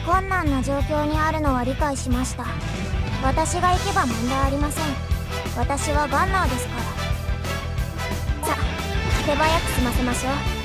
困難な状況にあるのは理解しました。私が行けば問題ありません。私はガンナーですから。さ、手早く済ませましょう。